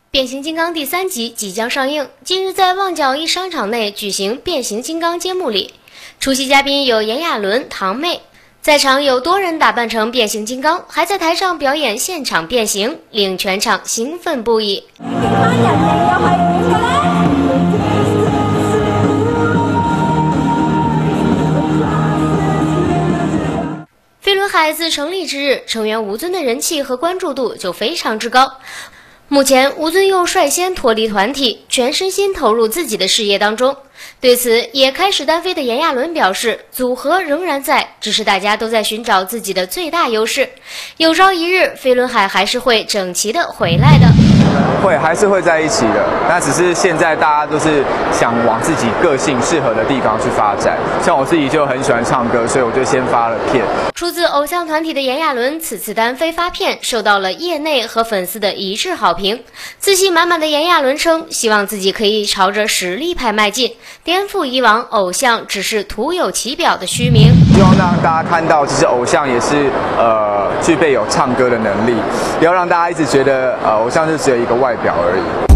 变形金刚第3集即将上映，近日在旺角一商场内举行变形金刚揭幕礼，出席嘉宾有炎亚纶、堂妹，在场有多人打扮成变形金刚，还在台上表演现场变形，令全场兴奋不已。飞轮海自成立之日，成员吴尊的人气和关注度就非常之高。目前，吴尊又率先脱离团体，全身心投入自己的事业当中。对此，也开始单飞的炎亚纶表示，组合仍然在，只是大家都在寻找自己的最大优势。有朝一日，飞轮海还是会整齐的回来的。 还是会在一起的，那只是现在大家都是想往自己个性适合的地方去发展。像我自己就很喜欢唱歌，所以我就先发了片。 出自偶像团体的炎亚纶此次单飞发片，受到了业内和粉丝的一致好评。自信满满的炎亚纶称，希望自己可以朝着实力派迈进，颠覆以往偶像只是徒有其表的虚名。 希望让大家看到，其实偶像也是具备有唱歌的能力，不要让大家一直觉得偶像就只有一个外表而已。